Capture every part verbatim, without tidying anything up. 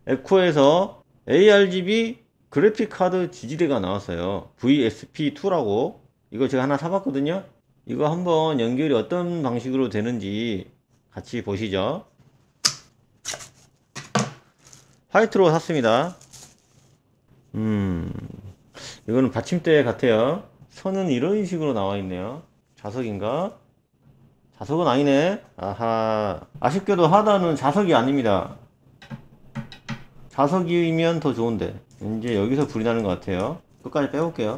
에코에서 에이알지비 그래픽카드 지지대가 나왔어요. 브이에스피 투라고. 이거 제가 하나 사봤거든요. 이거 한번 연결이 어떤 방식으로 되는지 같이 보시죠. 화이트로 샀습니다. 음 이거는 받침대 같아요. 선은 이런 식으로 나와 있네요. 자석인가? 자석은 아니네. 아하, 아쉽게도 하단은 자석이 아닙니다. 자석이면 더 좋은데. 이제 여기서 불이 나는 것 같아요. 끝까지 빼볼게요.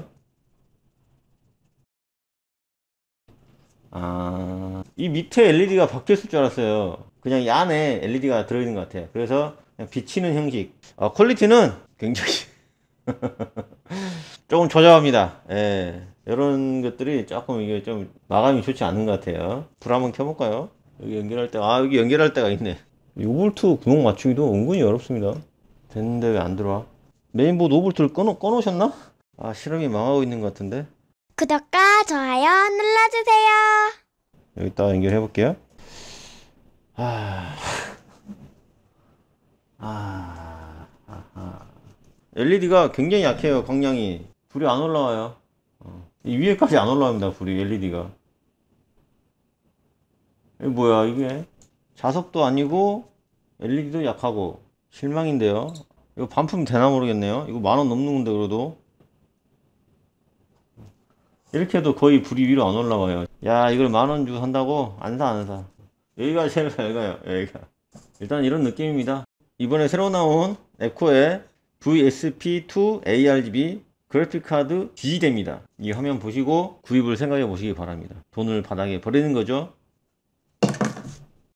아, 이 밑에 엘이디가 박혀있을 줄 알았어요. 그냥 이 안에 엘이디가 들어있는 것 같아요. 그래서 그냥 비치는 형식. 아, 퀄리티는 굉장히 조금 저조합니다. 예. 이런 것들이 조금 이게 좀 마감이 좋지 않은 것 같아요. 불 한번 켜볼까요? 여기 연결할 때, 아, 여기 연결할 때가 있네. 오 볼트 구멍 맞추기도 은근히 어렵습니다. 됐는데 왜 안 들어와? 메인보드 오 볼트를 꺼놓, 꺼놓으셨나? 아, 실험이 망하고 있는 것 같은데. 구독과 좋아요 눌러주세요. 여기다가 연결해 볼게요. 아, 아, 아하. 엘이디가 굉장히 약해요. 광량이. 불이 안 올라와요. 어. 이 위에까지 안 올라옵니다. 불이 엘이디가. 이게 뭐야 이게? 자석도 아니고 엘이디도 약하고 실망인데요. 이거 반품 되나 모르겠네요. 이거 만원 넘는 건데 그래도 이렇게 해도 거의 불이 위로 안 올라와요. 야, 이걸 만원 주고 산다고? 안 사, 안 사. 여기가 제일 밝아요. 여기가. 일단 이런 느낌입니다. 이번에 새로 나온 에코의 브이에스피 투 에이알지비 그래픽카드 지지대입니다. 이 화면 보시고 구입을 생각해 보시기 바랍니다. 돈을 바닥에 버리는 거죠.